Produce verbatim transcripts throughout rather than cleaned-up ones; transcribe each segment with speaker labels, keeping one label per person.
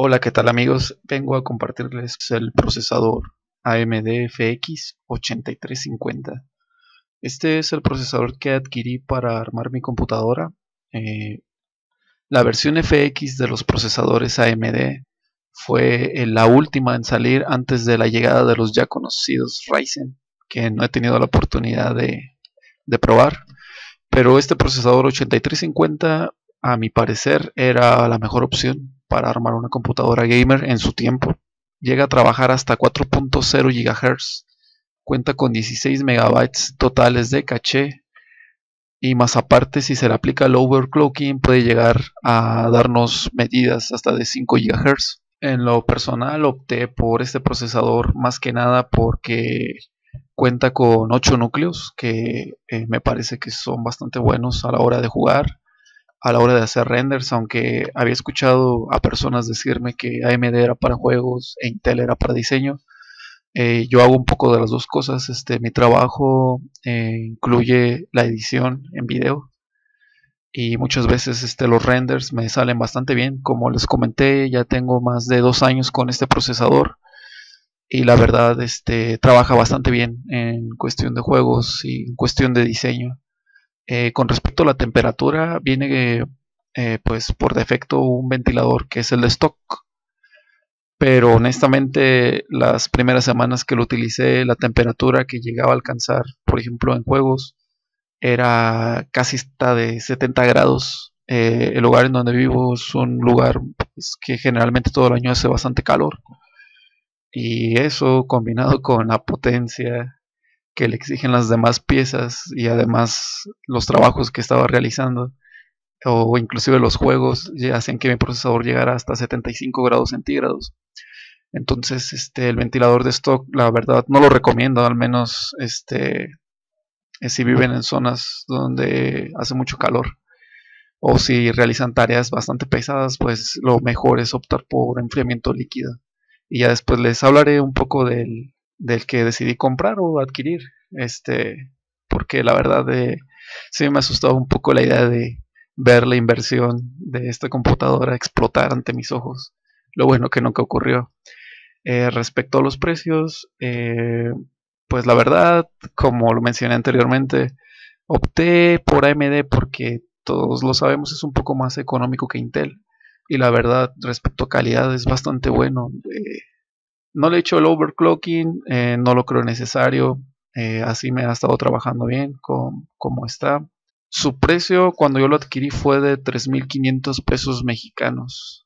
Speaker 1: Hola, ¿qué tal amigos? Vengo a compartirles el procesador A M D F X ochenta y tres cincuenta. Este es el procesador que adquirí para armar mi computadora. Eh, la versión F X de los procesadores A M D fue eh, la última en salir antes de la llegada de los ya conocidos Ryzen, que no he tenido la oportunidad de, de probar. Pero este procesador ochenta y tres cincuenta, a mi parecer, era la mejor opción para armar una computadora gamer en su tiempo. Llega a trabajar hasta cuatro punto cero gigahertz, cuenta con dieciséis megabytes totales de caché y más aparte, si se le aplica el overclocking, puede llegar a darnos medidas hasta de cinco gigahertz. En lo personal opté por este procesador más que nada porque cuenta con ocho núcleos que eh, me parece que son bastante buenos a la hora de jugar, a la hora de hacer renders, aunque había escuchado a personas decirme que A M D era para juegos e Intel era para diseño. Eh, yo hago un poco de las dos cosas. Este, mi trabajo eh, incluye la edición en video y muchas veces este, los renders me salen bastante bien. Como les comenté, ya tengo más de dos años con este procesador y la verdad este, trabaja bastante bien en cuestión de juegos y en cuestión de diseño. Eh, con respecto a la temperatura, viene eh, pues por defecto un ventilador que es el de stock, pero honestamente las primeras semanas que lo utilicé, la temperatura que llegaba a alcanzar, por ejemplo en juegos, era casi hasta de setenta grados. Eh, el lugar en donde vivo es un lugar pues, que generalmente todo el año hace bastante calor, y eso combinado con la potencia que le exigen las demás piezas y además los trabajos que estaba realizando o inclusive los juegos ya hacen que mi procesador llegara hasta setenta y cinco grados centígrados. Entonces este el ventilador de stock la verdad no lo recomiendo, al menos este eh, si viven en zonas donde hace mucho calor o si realizan tareas bastante pesadas, pues lo mejor es optar por enfriamiento líquido. Y ya después les hablaré un poco del, del que decidí comprar o adquirir, este, porque la verdad de, sí me asustaba un poco la idea de ver la inversión de esta computadora explotar ante mis ojos. Lo bueno que nunca ocurrió. Eh, respecto a los precios, eh, pues la verdad, como lo mencioné anteriormente, opté por A M D porque todos lo sabemos es un poco más económico que Intel. Y la verdad, respecto a calidad, es bastante bueno. Eh, no le he hecho el overclocking, eh, no lo creo necesario. Eh, así me ha estado trabajando bien con, como está. Su precio cuando yo lo adquirí fue de tres mil quinientos pesos mexicanos.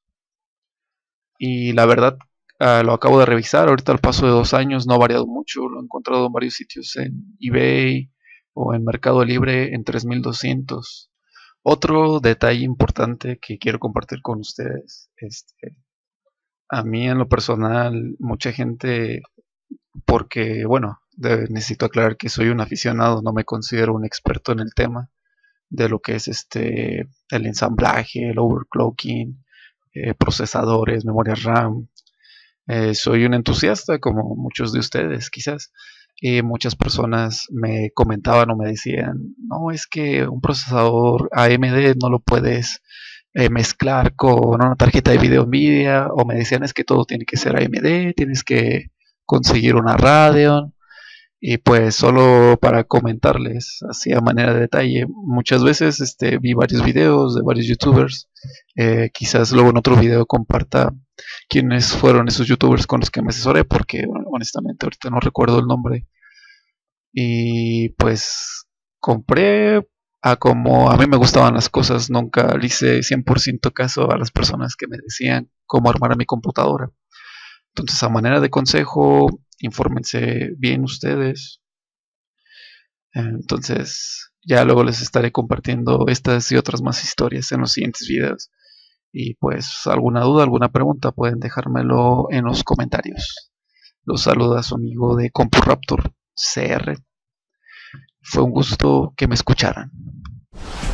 Speaker 1: Y la verdad, uh, lo acabo de revisar. Ahorita al paso de dos años no ha variado mucho. Lo he encontrado en varios sitios en eBay o en Mercado Libre en tres mil doscientos. Otro detalle importante que quiero compartir con ustedes, este, a mí en lo personal, mucha gente, porque bueno, de, necesito aclarar que soy un aficionado, no me considero un experto en el tema de lo que es este el ensamblaje, el overclocking, eh, procesadores, memoria RAM. Eh, soy un entusiasta como muchos de ustedes quizás, y muchas personas me comentaban o me decían, no, es que un procesador A M D no lo puedes eh, mezclar con una tarjeta de video Nvidia, o me decían es que todo tiene que ser A M D, tienes que conseguir una Radeon. Y pues solo para comentarles así a manera de detalle, muchas veces este, vi varios videos de varios youtubers, eh, quizás luego en otro video comparta quiénes fueron esos youtubers con los que me asesoré, porque honestamente ahorita no recuerdo el nombre. Y pues compré a como a mí me gustaban las cosas, nunca le hice cien por ciento caso a las personas que me decían cómo armar mi computadora. Entonces, a manera de consejo, infórmense bien ustedes. Entonces, ya luego les estaré compartiendo estas y otras más historias en los siguientes videos. Y pues, alguna duda, alguna pregunta, pueden dejármelo en los comentarios. Los saluda su amigo de CompuRaptor C R. Fue un gusto que me escucharan.